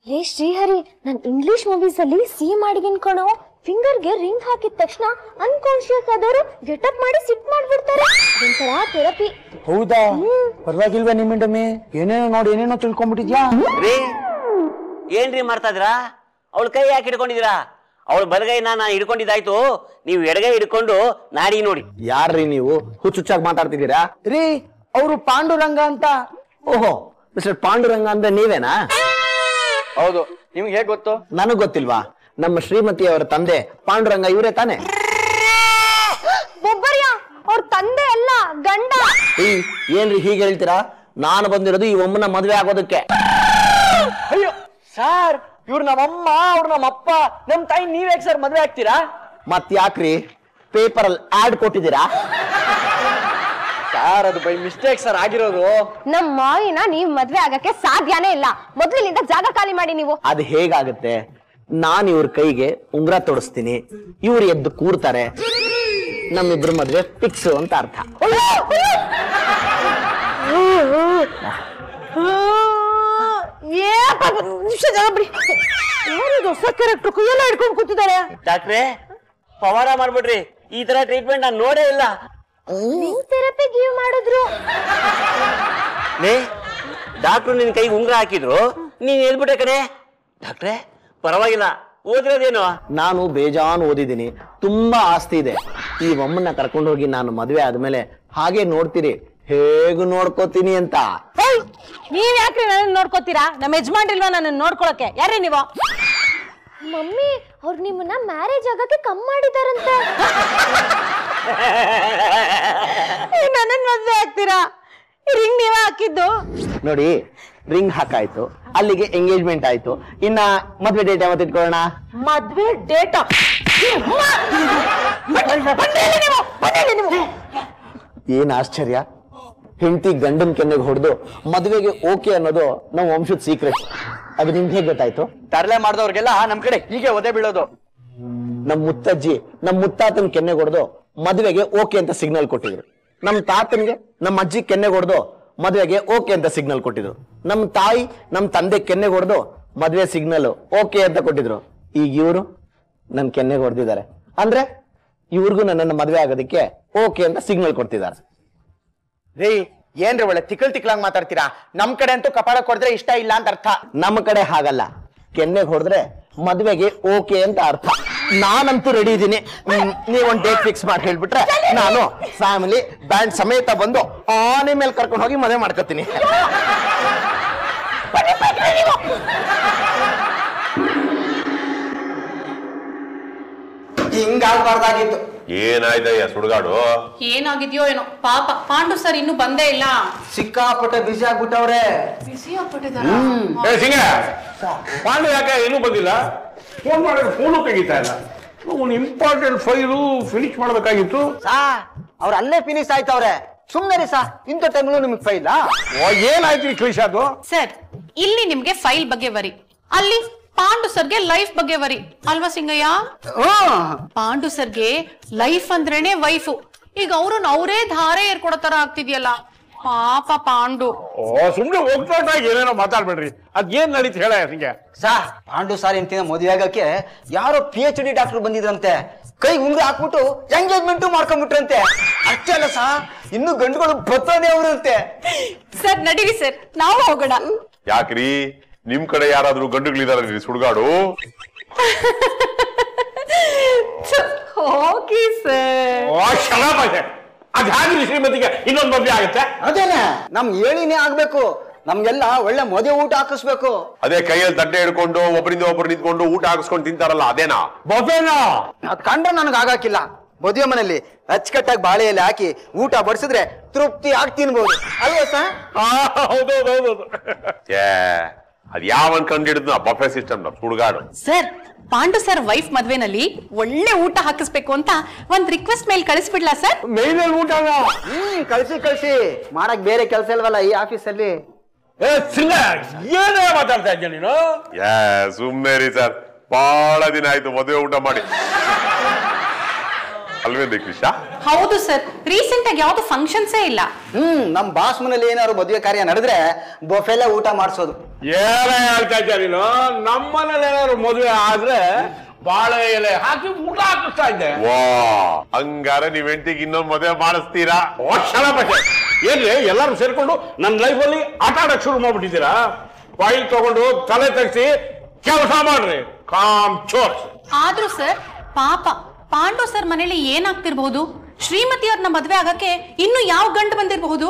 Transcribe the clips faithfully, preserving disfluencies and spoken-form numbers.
ಲೇ ಶ್ರೀಹರಿ, ನನ್ English movies ಅಲ್ಲಿ ಸಿ ಮಾಡಿಗಿನ್ ಕಣೋ, ಫಿಂಗರ್ ಗೆ ರಿಂಗ್ ಹಾಕಿದ ತಕ್ಷಣ ಅನ್ಕಾನ್ಶಿಯಸ್ ಆದವರು ಗೆಟಪ್ ಮಾಡಿ ಸಿಟ್ ಮಾಡ್ಬಿಡ್ತಾರೆ. ಒಂಥರ ಥೆರಪಿ. ಹೌದಾ? ಪರವಾಗಿಲ್ವಾ ನಿಮ್ಮಿಂಡಮ್ಮಿ? ಏನೇನೋ ನೋಡಿ ಏನೇನೋ ತಿಳ್ಕೊಂಡ್ಬಿಟ್ಟಿದ್ಯಾ? ರೀ ಏನ್ರಿ ಮಾಡ್ತಾ ಇದ್ರಾ? ಅವಳ ಕೈ ಯಾಕೆ ಹಿಡ್ಕೊಂಡಿದ್ದೀರಾ? ಅವಳ ಬಲಗೈನ ನಾ ಹಿಡ್ಕೊಂಡಿದ್ದಾಯ್ತು, ನೀವು ಎಡಗೈ ಹಿಡ್ಕೊಂಡು ನಾಡಿ ನೋಡಿ. ಯಾರ್ರೀ ನೀವು ಹುಚ್ಚುಚ್ಚಾಗಿ ಮಾತಾಡ್ತಿದ್ದೀರಾ? ರೀ ಅವರು ಪಾಂಡುರಂಗ ಅಂತ. ಓಹೋ, ಮಿಸ್ಟರ್ ಪಾಂಡುರಂಗ ಅಂದ್ರೆ ನೀವೇನಾ? ಹೌದು. ನಿಮ್ಗೆ ಹೇಗ್ ಗೊತ್ತು? ನನಗ್ ಗೊತ್ತಿಲ್ವಾ? ನಮ್ಮ ಶ್ರೀಮತಿ ಅವರ ತಂದೆ ಪಾಂಡುರಂಗ ಇವರೇ ತಾನೆ? ಒಬ್ಬರ್ಯ ಅವ್ರ ತಂದೆ ಅಲ್ಲ, ಗಂಡ. ಈ ಏನ್ರಿ ಹೀಗೆ ಹೇಳ್ತೀರಾ? ನಾನು ಬಂದಿರೋದು ಈ ಒಮ್ಮನ ಮದ್ವೆ ಆಗೋದಕ್ಕೆ. ಅಯ್ಯೋ ಸಾರ್, ಇವ್ರು ನಮ್ಮಮ್ಮ, ಅವ್ರು ನಮ್ಮಪ್ಪ, ನಮ್ ತಾಯಿ. ನೀವ್ ಯಾಕೆ ಸರ್ ಮದ್ವೆ ಆಗ್ತೀರಾ? ಮತ್ ಯಾಕ್ರಿ ಪೇಪರ್ ಅಲ್ಲಿ ಆಡ್ ಕೊಟ್ಟಿದ್ದೀರಾ? ಸಾರ್ ಅದು ಬೈ ಮಿಸ್ಟೇಕ್ ಸರ್ ಆಗಿರೋದು. ನಮ್ ಮಾವಿನ ನೀವ್ ಮದ್ವೆ ಆಗಕ್ಕೆ ಸಾಧ್ಯನೇ ಇಲ್ಲ. ಮೊದ್ಲಿನಿಂದ ಜಾಗ ಖಾಲಿ ಮಾಡಿ ನೀವು. ಅದು ಹೇಗಾಗುತ್ತೆ? ನಾನ್ ಇವ್ರ ಕೈಗೆ ಉಂಗ್ರ ತೊಡಸ್ತೀನಿ, ಇವ್ರು ಎದ್ದು ಕೂರ್ತಾರೆ, ನಮ್ಮಿಬ್ರು ಮದ್ವೆ ಫಿಕ್ಸ್ ಅಂತ ಅರ್ಥ. ಹಿಡ್ಕೊಂಡು ಕೂತಿದ್ದಾರೆ. ಡಾಕ್ಟ್ರೇ, ಪವಾಡ ಮಾಡ್ಬಿಡ್ರಿ, ಈ ತರ ಟ್ರೀಟ್ಮೆಂಟ್ ನಾನು ನೋಡೇ ಇಲ್ಲ. ಥೆರಪಿ ಗಿವ್ ಮಾಡಿದ್ರು. ಲೇ ಡಾಕ್ಟ್ರು ನಿನ್ ಕೈಗೆ ಉಂಗ್ರ ಹಾಕಿದ್ರು, ನೀನ್ ಹೇಳ್ಬಿಟ್ಟೆ ಕಣೆ. ಡಾಕ್ಟ್ರೇ ಪರವಾಗಿಲ್ಲ, ಓದಿರೋದೇನು? ನಾನು ಬೇಜಾನ್ ಓದಿದ್ದೀನಿ, ತುಂಬಾ ಆಸ್ತಿ ಇದೆ. ಈ ಒಮ್ಮನ್ನ ಕರ್ಕೊಂಡು ಹೋಗಿ ನಾನು ಮದ್ವೆ ಆದ್ಮೇಲೆ ಹಾಗೆ ನೋಡ್ತೀರಿ ಹೇಗೂ ನೋಡ್ಕೋತೀನಿ ಅಂತ. ನೀವ್ ಯಾಕ್ರಿ ನನ್ನ ನೋಡ್ಕೋತೀರಾ? ನಮ್ಮ ಯಜಮಾನ್ರಿಲ್ವಾ ನನ್ನ ನೋಡ್ಕೊಳಕ್ಕೆ? ಯಾರೇ ನೀವು? ಮಮ್ಮಿ ಅವ್ರು ನಿಮ್ಮನ್ನ ಮ್ಯಾರೇಜ್ ಆಗಕ್ಕೆ ಕಮ್ ಮಾಡಿದಾರಂತೆ. ನನ್ನ ಮದ್ವೆ ಆಗ್ತೀರಾ? ರಿಂಗ್ ನೀವೇ ಹಾಕಿದ್ದು? ನೋಡಿ, ರಿಂಗ್ ಹಾಕಾಯ್ತು, ಅಲ್ಲಿಗೆ ಎಂಗೇಜ್ಮೆಂಟ್ ಆಯ್ತು, ಇನ್ನ ಮದ್ವೆ ಡೇಟ್ ಯಾವತ್ತು ಇಟ್ಕೊಳ್ಳೋಣ? ಮದ್ವೆ ಡೇಟ್ ಏನ್ ಆಶ್ಚರ್ಯ, ಹೆಂಡತಿ ಗಂಡನ್ ಕೆನ್ನೆಗೆ ಹೊಡೆದು ಮದ್ವೆಗೆ ಓಕೆ ಅನ್ನೋದು ನಮ್ಮ ವಂಶದ ಸೀಕ್ರೆಟ್. ಅದು ನಿಮ್ಗೆ ಹೇಗೆ ಗೊತ್ತಾಯ್ತು? ತರಲೆ ಮಾಡಿದವ್ರಿಗೆಲ್ಲ ನಮ್ ಕಡೆ ಹೀಗೆ ಒದೆ ಬೀಳೋದು. ನಮ್ ಮುತ್ತಜ್ಜಿ ನಮ್ ಮುತ್ತಾತನ್ ಕೆನ್ನೆಗೆ ಹೊಡೆದು ಮದ್ವೆಗೆ ಓಕೆ ಅಂತ ಸಿಗ್ನಲ್ ಕೊಟ್ಟಿದ್ರು. ನಮ್ ತಾತನ್ಗೆ ನಮ್ಮ ಅಜ್ಜಿ ಕೆನ್ನೆಗೆ ಹೊಡೆದು ಮದ್ವೆಗೆ ಓಕೆ ಅಂತ ಸಿಗ್ನಲ್ ಕೊಟ್ಟಿದ್ರು. ನಮ್ ತಾಯಿ ನಮ್ ತಂದೆ ಕೆನ್ನೆಗೆ ಹೊಡೆದು ಮದ್ವೆ ಸಿಗ್ನಲ್ ಓಕೆ ಅಂತ ಕೊಟ್ಟಿದ್ರು. ಈಗ ಇವರು ನನ್ ಕೆನ್ನೆಗೆ ಹೊಡೆದಿದ್ದಾರೆ ಅಂದ್ರೆ ಇವ್ರಿಗೂ ನನ್ನನ್ನು ಮದ್ವೆ ಆಗೋದಕ್ಕೆ ಓಕೆ ಅಂತ ಸಿಗ್ನಲ್ ಕೊಡ್ತಿದ್ದಾರೆ. ರೀ ಏನ್ರಿ ಒಳ್ಳೆ ತಿಕ್ಕಲ್ ತಿಕ್ಲಾಂಗ್ ಮಾತಾಡ್ತೀರಾ? ನಮ್ ಕಡೆ ಅಂತೂ ಕಪಾಳ ಕೊಡಿದ್ರೆ ಇಷ್ಟ ಇಲ್ಲ ಅಂತ ಅರ್ಥ. ನಮ್ಮ ಕಡೆ ಹಾಗಲ್ಲ, ಕೆನ್ನೆಗೆ ಹೊಡೆದ್ರೆ ಮದ್ವೆಗೆ ಓಕೆ ಅಂತ ಅರ್ಥ. ನಾನಂತೂ ರೆಡಿ ಇದ್ದೀನಿ. ನೀವೊಂದು ಡೇಟ್ ಫಿಕ್ಸ್ ಮಾಡಿ ಹೇಳ್ಬಿಟ್ರೆ ನಾನು ಫ್ಯಾಮಿಲಿ ಬ್ಯಾಂಡ್ ಸಮೇತ ಬಂದು ಆನೆ ಮೇಲೆ ಕರ್ಕೊಂಡು ಹೋಗಿ ಮದುವೆ ಮಾಡ್ಕೊತೀನಿ. ಹಿಂಗಾಗ್ಬಾರ್ದಾಗಿತ್ತು. ಏನಾಯ್ತಯ್ಯ ಸುಡುಗಾಡು? ಏನಾಗಿದ್ಯೋ ಏನೋ ಪಾಪ. ಪಾಂಡು ಸರ್ ಇನ್ನು ಬಂದೇ ಇಲ್ಲ. ಸಿಕ್ಕಾಪಟ್ಟೆ ಬಿಸಿ ಆಗ್ಬಿಟ್ಟವ್ರೆ. ಬಿಸಿ ಆಗ್ಬಿಟ್ಟಿದಾರ. ಪಾಂಡು ಯಾಕೆ ಇನ್ನೂ ಬಂದಿಲ್ಲ? ಫೋನ್ ಮಾಡಿದ್ರೆ ಫೋನು ತೆಗಿತಾ ಇಲ್ಲ. ಒಂದು ಇಂಪಾರ್ಟೆಂಟ್ ಫೈಲು ಫಿನಿಶ್ ಮಾಡಬೇಕಾಗಿತ್ತು. ಸಾ ಅವ್ರ ಅಲ್ಲೇ ಫಿನಿಶ್ ಆಯ್ತವ್ರೆ. ಸುಮ್ಮನೆ ಸಾ, ಇಂಥ ಟೈಮ್ಲು ನಿಮ್ಗೆ ಫೈಲ್ ಏನಾಯ್ತು ಕ್ಲಿಶ್ ಅದು? ಸರ್ ಇಲ್ಲಿ ನಿಮ್ಗೆ ಫೈಲ್ ಬಗ್ಗೆ ವರಿ, ಅಲ್ಲಿ ಪಾಂಡು ಸರ್ಗೆ ಲೈಫ್ ಬಗ್ಗೆ ವರಿ ಅಲ್ವಾ ಸಿಂಗಯ್ಯ? ಪಾಂಡು ಸರ್ಗೆ ಲೈಫ್ ಅಂದ್ರೇನೆ ವೈಫು. ಈಗ ಅವ್ರನ್ನ ಅವರೇ ಧಾರೆ ಏರ್ಕೊಡೋ ತರ ಆಗ್ತಿದ್ಯಲ್ಲ ಪಾಪ ಪಾಂಡು. ಓ ಸುಮ್ನೆ ಹೋಗ್ತಾ ಏನೇನೋ ಮಾತಾಡ್ಬೇಡ್ರಿ. ಅದೇನ್ ನಡೀತು ಹೇಳ ಹಿಂಗೆ? ಸಾ ಪಾಂಡು ಸಾರ್ ಎಂತಿನ ಮದುವೆ ಆಗಕ್ಕೆ ಯಾರೋ ಪಿ ಎಚ್ ಡಿ ಡಾಕ್ಟರ್ ಬಂದಿದ್ರಂತೆ. ಕೈ ಉಂಗ್ರ ಹಾಕ್ಬಿಟ್ಟು ಎಂಗೇಜ್ಮೆಂಟ್ ಮಾಡ್ಕೊಂಡ್ಬಿಟ್ರಂತೆ. ಅಷ್ಟೇ ಅಲ್ಲ ಸಾ, ಇನ್ನು ಗಂಡುಗಳು ಬತ್ತೋದೇ ಅವ್ರಂತೆ. ಸರ್ ನಡೀರಿ ಸರ್, ನಾವು ಹೋಗೋಣ. ಯಾಕ್ರಿ, ನಿಮ್ ಕಡೆ ಯಾರಾದ್ರೂ ಗಂಡುಗಳಿದಾರ ಸುಡುಗಾಡು? ಹೋಗಿ ಸರ್. ಅದ್ ಹಾಗೆ ಶ್ರೀಮತಿಗೆ ಇನ್ನೊಂದು ಮದುವೆ ಆಗುತ್ತೆ? ಅದೇನೆ ನಮ್ ಹೇಳಿನೇ ಆಗ್ಬೇಕು. ನಮ್ಗೆಲ್ಲ ಒಳ್ಳೆ ಮದುವೆ ಊಟ ಹಾಕಿಸ್ಬೇಕು. ಅದೇ ಕೈಯಲ್ಲಿ ತಟ್ಟೆ ಹಿಡ್ಕೊಂಡು ಒಬ್ಬರಿಂದ ಒಬ್ರು ನಿಂತ್ಕೊಂಡು ಊಟ ಹಾಕಿಸ್ಕೊಂಡು ತಿಂತಾರಲ್ಲ, ಅದೇನಾ ಮದುವೆನಾ? ಅದ್ ಕಂಡ್ರೆ ನನಗೆ ಆಗಾಕಿಲ್ಲ. ಮದುವೆ ಮನೆಯಲ್ಲಿ ಅಚ್ಚುಕಟ್ಟಾಗಿ ಬಾಳೆ ಎಲೆ ಹಾಕಿ ಊಟ ಬಡಿಸಿದ್ರೆ ತೃಪ್ತಿ ಆಗಿ ತಿನ್ಬಹುದು ಅಲ್ವಾ ಸರ್? ಹೌದೌದೌದು. ಏ ಅದ್ ಯಾವನ್ ಕಂಡು ಹಿಡಿದ್ನ ಬಫೆ ಸಿಸ್ಟಮ್ ಸುಡುಗಾಡು. ಸರ್ ಪಾಂಡು ಸರ್ ವೈಫ್ ಮದ್ವೆನಲ್ಲಿ ಒಳ್ಳೆ ಊಟ ಹಾಕಿಸ್ಬೇಕು ಅಂತ ಒಂದ್ ರಿಕ್ವೆಸ್ಟ್ ಮೇಲ್ ಕಳಿಸ್ಬಿಡ್ಲಾ ಸರ್? ಮೇಲ್ ಊಟ? ಹ್ಮ್ ಕಳ್ಸಿ ಕಳ್ಸಿ. ಮಾಡಕ್ ಬೇರೆ ಕೆಲಸ ಇಲ್ವಲ್ಲ ಈ ಆಫೀಸಲ್ಲಿ. ಏನೇ ಮಾತಾಡ್ತಾ ಇದ್ದೆ ನೀನು? ಏ ಸುಮ್ನೆ ರೀ ಸರ್, ಬಹಳ ದಿನ ಆಯ್ತು ಮದುವೆ ಊಟ ಮಾಡಿ. ಅಲ್ವೇನೆ ಕೃಷ್ಣ? ಹೌದು ಸರ್, ರೀಸೆಂಟ್ ಆಗಿ ಯಾವ್ದು ಫಂಕ್ಷನ್ಸೇ ಇಲ್ಲ. ಹ್ಮ್ ನಮ್ ಬಾಸ್ ಮನೇಲಿ ಏನಾದ್ರು ಮದುವೆ ಕಾರ್ಯ ನಡೆದ್ರೆ ಬೊಫೆಲ್ಲ ಊಟ ಮಾಡಿಸೋದು. ಏನ ಹೇಳ್ತಾ ಇದ್ದ ನೀನು? ನಮ್ಮನೇಲಿ ಏನಾದ್ರು ಮದುವೆ ಆದ್ರೆ ಬಾಳೆ ಎಲೆ ಹಾಕಿ ಊಟ ಹಾಕಿಸ್ತಾ ಇದ್ದೆ. ವಾ, ಹಂಗಾರೆ ನೀವ್ ಹೆಂಡತಿಗೆ ಇನ್ನೊಂದು ಮದುವೆ ಮಾಡಿಸ್ತೀರಾ? ಏನ್ರಿ ಎಲ್ಲಾರು ಸೇರ್ಕೊಂಡು ನನ್ನ ಲೈಫಲ್ಲಿ ಆಟ ಆಡಕ್ ಶುರು ಮಾಡ್ಬಿಟ್ಟಿದ್ದೀರಾ? ಫೈಲ್ ತಗೊಂಡು ತಲೆ ತೆಗ್ಸಿ ಕೆಲಸ ಮಾಡ್ರಿ, ಕಾಮ್ ಚೋರ್ಸ್. ಆದ್ರೂ ಸರ್ ಪಾಪ ಪಾಂಡು ಸರ್ ಮನೇಲಿ ಏನಾಗ್ತಿರ್ಬಹುದು? ಶ್ರೀಮತಿಯವ್ರನ್ನ ಮದ್ವೆ ಆಗಕ್ಕೆ ಇನ್ನು ಯಾವ ಗಂಡು ಬಂದಿರಬಹುದು?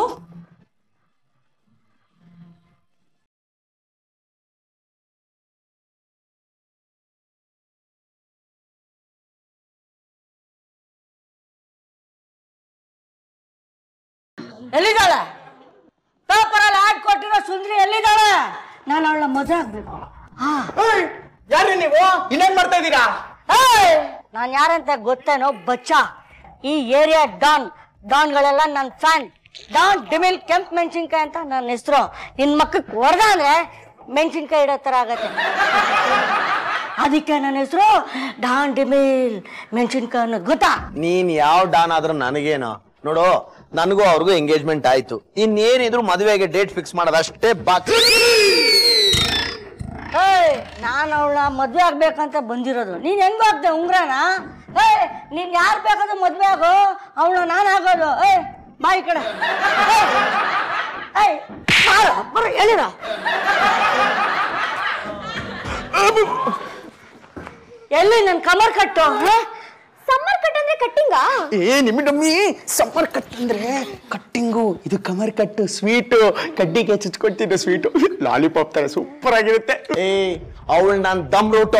ಎಲ್ಲಿದ್ದಾಳೆ? ಪೇಪರಲ್ಲಿ ಆಡ್ ಕೊಟ್ಟಿರೋ ಸುಂದ್ರಿ ಎಲ್ಲಿದ್ದಾಳೆ? ನಾನು ಅವಳ ಮದುವೆ ಆಗ್ಬೇಕು. ಯಾರು ನೀವು? ಇನ್ನೇನ್ ಮಾಡ್ತಾ ಇದ್ದೀರಾ? ನಾನು ಯಾರಂತ ಗೊತ್ತೇನೋ ಬಚ್ಚ. ಈ ಏರಿಯಾ ಡಾನ್ ಡಾನ್ಗಳೆಲ್ಲ ನನ್ನ ಫ್ಯಾನ್. ಡಾನ್ ಡಿಮಿಲ್ ಕೆಂಪ್ ಮೆಣಸಿನ್ಕಾಯಿ ಅಂತ ನನ್ನ ಹೆಸರು. ನಿನ್ ಮಕ್ಕಕ್ಕೆ ಹೊಡೆದ ಅಂದ್ರೆ ಮೆಣಸಿನ್ಕಾಯಿ ಇಡೋ ತರ ಆಗತ್ತೆ. ಅದಕ್ಕೆ ನನ್ನ ಹೆಸರು ಡಾನ್ ಡಿಮಿಲ್ ಮೆಣಸಿನ್ಕಾಯಿ ಅನ್ನೋದು ಗೊತ್ತಾ? ನೀನ್ ಯಾವ ಡಾನ್ ಆದ್ರೂ ನನಗೇನು ನೋಡು, ನನಗೂ ಅವ್ರಿಗೂ ಎಂಗೇಜ್ಮೆಂಟ್ ಆಯ್ತು. ಇನ್ನೇನಿದ್ರು ಮದುವೆಗೆ ಡೇಟ್ ಫಿಕ್ಸ್ ಮಾಡೋದಷ್ಟೇ ಬಾಕಿ. ಏಯ್ ನಾನು ಅವಳ ಮದ್ವೆ ಆಗ್ಬೇಕಂತ ಬಂದಿರೋದು. ನೀನ್ ಹೆಂಗ ಆಗ್ದೆ ಉಂಗ್ರನ? ಏಯ್ ನೀನ್ ಯಾರು ಬೇಕಾದ್ರೂ ಮದ್ವೆ ಆಗೋ, ಅವಳ ನಾನು ಆಗೋದು. ಏಯ್ ಬಾಯಿ ಕಡೆ ಹೇಳಿರ. ಎಲ್ಲಿ ನನ್ ಕಮರ್ ಕಟ್ಟು? ಸಮ್ಮರ್ ಕಟ್ ಅಂದ್ರೆ ಕಟ್ಟಿಂಗಾ? ಏ ನಿಮ್ಮಿ ಸಮ್ಮರ್ ಕಟ್ ಅಂದ್ರೆ ಕಟ್ಟಿಂಗು, ಇದು ಕಮರ್ ಕಟ್ಟು ಸ್ವೀಟು. ಕಡ್ಡಿಗೆ ಚುಚ್ಕೊಳ್ತಿದ್ದೆ ಸ್ವೀಟು, ಲಾಲಿಪಾಪ್ ತರ ಸೂಪರ್ ಆಗಿರುತ್ತೆ. ಏ ಅವಳು ನಾನ್ ದಮ್ ರೂಟು.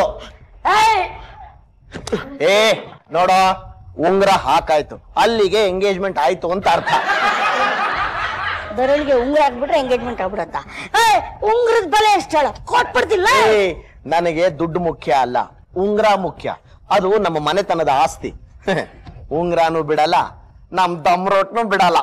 ಏ ನೋಡೋ, ಉಂಗ್ರ ಹಾಕಾಯ್ತು, ಅಲ್ಲಿಗೆ ಎಂಗೇಜ್ಮೆಂಟ್ ಆಯ್ತು ಅಂತ ಅರ್ಥ. ಬೆರಳಿಗೆ ಉಂಗ್ರ ಹಾಕ್ಬಿಟ್ರೆ ಎಂಗೇಜ್ಮೆಂಟ್ ಆಗ್ಬಿಡತ್ತ? ಉಂಗ್ರದ ಬೆಲೆ ಎಷ್ಟು ಹೇಳ ಕೊಟ್ಬಿಡ್ತಿಲ್ಲ. ಏ ನನಗೆ ದುಡ್ಡು ಮುಖ್ಯ ಅಲ್ಲ, ಉಂಗ್ರ ಮುಖ್ಯ. ಅದು ನಮ್ಮ ಮನೆತನದ ಆಸ್ತಿ. ಉಂಗ್ರಾನು ಬಿಡಲ್ಲ, ನಮ್ ದಮ್ ರೋಟ್ನು ಬಿಡಲ್ಲ.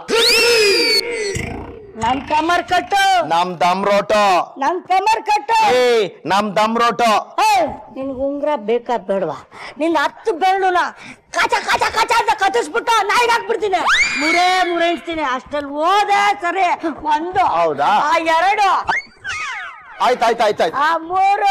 ನಮ್ ಕಮರ್ ಕಟ್ಟು, ನಮ್ ದಮ್ ರೋಟೋ, ನಮ್ ಕಮರ್ ಕಟ್ಟು. ಏ ನಮ್ ದಮ್ ರೋಟೋ. ನಿನ್ಗೆ ಉಂಗ್ರ ಬೇಕಾ ಬೇಡವಾ? ನಿನ್ ಹತ್ತು ಬೆರಳುನ ಕಾಚ ಕಾಚ ಕಾಚ ಅಂತ ಕತ್ತಿಸ್ಬಿಟ್ಟು ನಾಯಿಗೆ ಹಾಕ್ಬಿಡ್ತೀನಿ, ಮುರೇ ಮುರೇ ಇಡ್ತೀನಿ. ಅಷ್ಟಲ್ಲಿ ಹೋದೆ ಸರಿ. ಒಂದು, ಹೌದಾ? ಆ ಎರಡು, ಆಯ್ತಾಯ್ತು ಆಯ್ತಾಯ್ತು. ಆ ಮೂರು.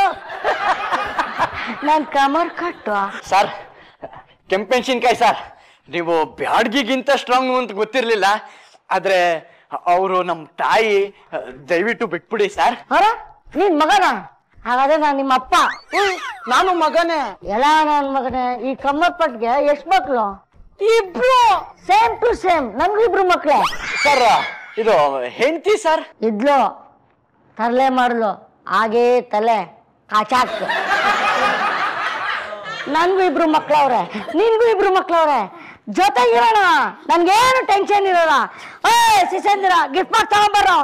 ನನ್ ಕಮರ್ ಕಟ್ಟು. ಸರ್ ಕೆಂಪೆಣಸಿನ್ಕಾಯಿ ಸರ್, ನೀವು ಬ್ಯಾಡ್ಗಿಗಿಂತ ಸ್ಟ್ರಾಂಗ್ ಅಂತ ಗೊತ್ತಿರ್ಲಿಲ್ಲ. ಆದ್ರೆ ಅವರು ನಮ್ಮ ತಾಯಿ, ದಯವಿಟ್ಟು ಬಿಟ್ಬಿಡಿ ಸರ್. ಅರ ನೀನ್ ಮಗನ? ಹಾಗಾದ್ರೆ ನಾನು ನಿಮ್ಮ ಅಪ್ಪ. ನಾನು ಮಗನೇ. ಎಲ್ಲ ನನ್ ಮಗನೇ. ಈ ಕಮ್ಮರ್ ಪಟ್ಗೆ ಎಷ್ಟ್ ಮಕ್ಳು? ಇಬ್ರು. ಸೇಮ್ ಟು ಸೇಮ್ ನನ್ಗೂ ಇಬ್ರು ಮಕ್ಳೆ. ಸರ್ ಇದು ಹೆಂಡತಿ ಸರ್. ಇದ್ಲು ತರಲೆ ಮಾಡ್ಲು, ಹಾಗೇ ತಲೆ ಕಾಚಾಕ್. ನನ್ಗೂ ಇಬ್ರು ಮಕ್ಳವ್ರೆ, ನಿನ್ಗೂ ಇಬ್ರು ಮಕ್ಳವ್ರೆ. ಜೊತೆಗಿರೋಣ, ನನ್ಗೇನು ಟೆನ್ಷನ್ ಇರೋಲ್ಲ. ಏ ಸಿಸಂದಿರ ಗಿಫ್ಟ್ ಮಾಡಿ ತಗೊಂಬರೋ.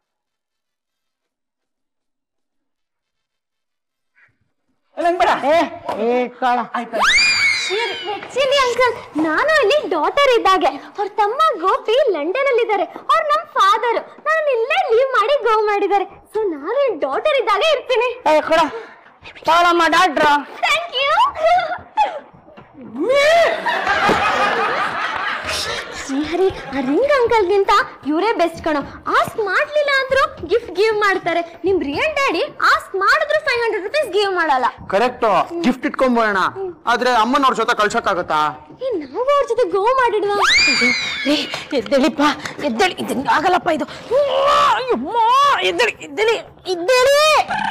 ಅಂಕಲ್, ನಾನು ಅಲ್ಲಿ ಡಾಟರ್ ಇದ್ದಾಗೆ. ಅವ್ರ ತಮ್ಮ ಗೋಪಿ ಲಂಡನ್ ಅಲ್ಲಿ ಇದ್ದಾರೆ. ಅವ್ರು ನಮ್ ಫಾದರ್. ನಾನು ಇಲ್ಲೇ ಲೀವ್ ಮಾಡಿ ಗೋ ಮಾಡಿದ್ದಾರೆ. ಸೊ ನಾನು ಡಾಟರ್ ಇದ್ದಾಗೆ ಇರ್ತೀನಿ. ಕೊಡ ತಗೊಳಮ್ಮ ಡಾಕ್ಟ್ರು. Thank you. ಶ್ರೀಹರಿ, ಆ ರಿಂಗ್ ಅಂಕಲ್ಗಿಂತ ಇವರೇ ಬೆಸ್ಟ್ ಕಣೋ. ಆಸ್ಕ್ ಮಾಡ್ಲಿಲ್ಲ ಅಂದ್ರೂ ಗಿಫ್ಟ್ ಗಿವ್ ಮಾಡ್ತಾರೆ. ನಿಮ್ ರಿಯಲ್ ಡ್ಯಾಡಿ ಆಸ್ಕ್ ಮಾಡಿದ್ರು ಫೈವ್ ಹಂಡ್ರೆಡ್ ರುಪೀಸ್ ಗಿವ್ ಮಾಡಲ್ಲ. ಕರೆಕ್ಟ್, ಗಿಫ್ಟ್ ಇಟ್ಕೊಂಬೋಣ. ಆದ್ರೆ ಅಮ್ಮನವ್ರ ಜೊತೆ ಕಳ್ಸಕ್ಕಾಗತ್ತಾ? ನಾವು ಅವ್ರ ಜೊತೆ ಗೋ ಮಾಡಿದ್ವಾ? ಎದ್ದೇಳಿಪ್ಪ, ಎದ್ದೇಳಿ. ಇದು ಆಗಲ್ಲಪ್ಪ ಇದು. ಎದ್ದೇಳಿ ಎದ್ದೇಳಿ ಎದ್ದೇಳಿ.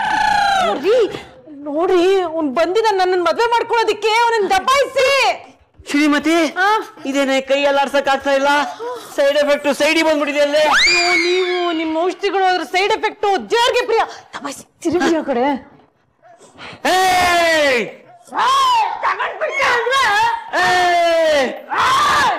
ನೋಡ್ರಿ, ಅವ್ನ್ ಬಂದಿದ ನನ್ನ ಮದ್ವೆ ಮಾಡ್ಕೊಳ್ಳೋದಿಕ್ಕೆ ಅವನನ್ನ ದಬಾಯಿಸಿ. ಶ್ರೀಮತಿ, ಇದೇನೆ ಕೈ ಎಲ್ಲ ಆಡ್ಸಕ್ ಆಗ್ತಾ ಇಲ್ಲ. ಸೈಡ್ ಎಫೆಕ್ಟ್ ಸೈಡಿ ಬಂದ್ಬಿಟ್ಟಿದೆ ಅಲ್ಲೇ. ನೀವು ನಿಮ್ಮ ಔಷಧಿಗಳು ಅದ್ರ ಸೈಡ್ ಎಫೆಕ್ಟ್ ದೇವ್ರಿಗೆ ಪ್ರಿಯ. ದಬಾಯಿಸಿ ತಿರುಗಿ ಆ ಕಡೆ. ಏಯ್! ತಗೊಂಡ್ಬಿಟ್ಟೆ ಅಂದ್ರೆ